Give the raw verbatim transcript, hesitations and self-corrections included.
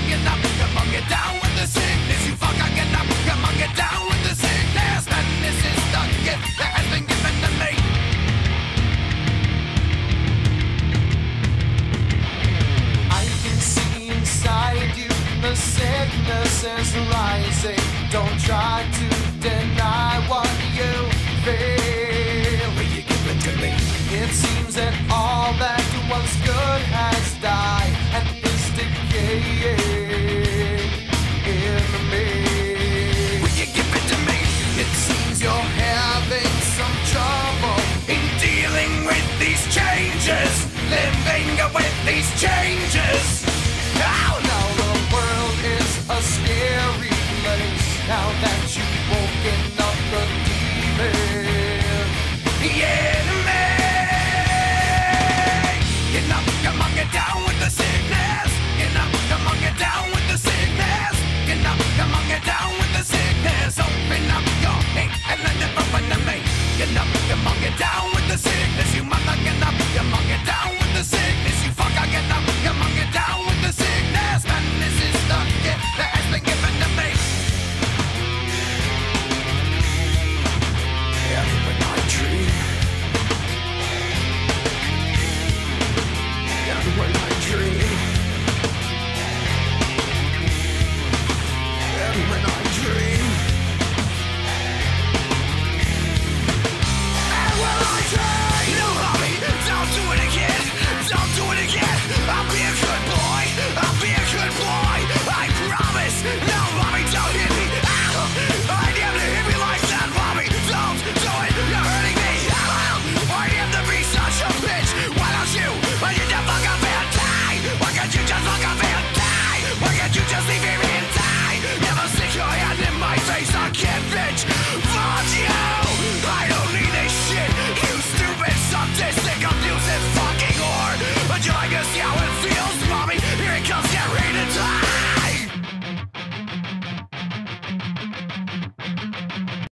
get up, come on, get down with the sickness. You fucker, get up, come on, get down with the sickness. Madness is the gift that has been given to me. I can see inside you, the sickness is rising. Don't try to deny what you feel. Will you give it to me? It seems that all that was good has died and is decaying.